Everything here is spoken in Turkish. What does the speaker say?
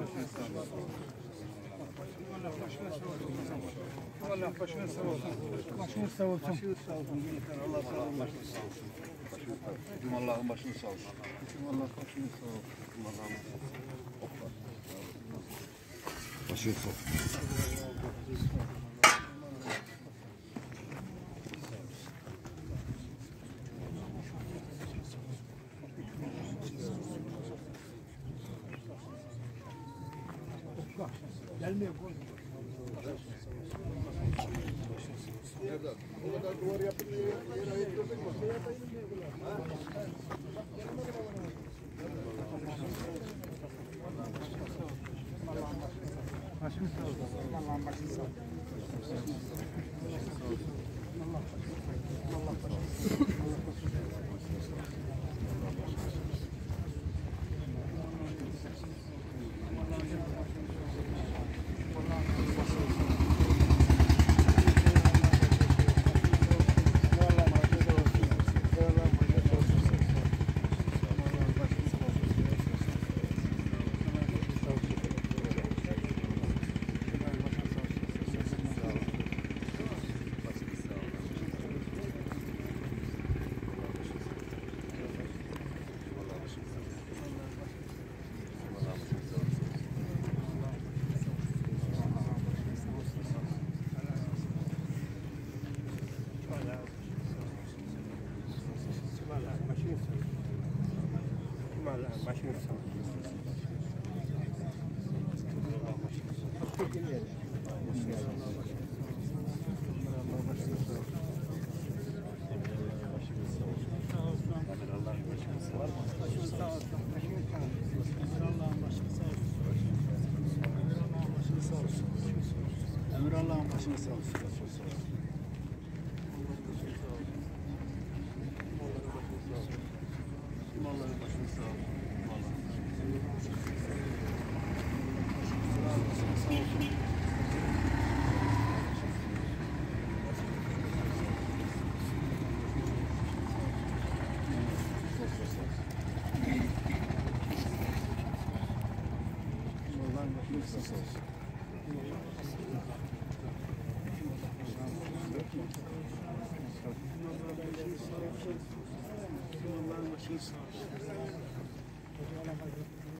Allah başını sağ olsun. Başını sağ olsun. Başını sağ olsun. Allah sağ olsun. Tüm Allah'ın başını sağ olsun. Tüm Allah başını sağ olsun. Tüm Allah'ın başını sağ olsun. Gelmiyor. Nerede? O kadar duvar yapıp yer ayırtırdık mı? Başını sağ olsun. Allah'ın başını sağ olsun. Allah başını sağ olsun. Başını sağ olsun. Emir Allah'ın başını sağ olsun. Allah'ın başını sağ olsun. Allah'ın başını sağ olsun.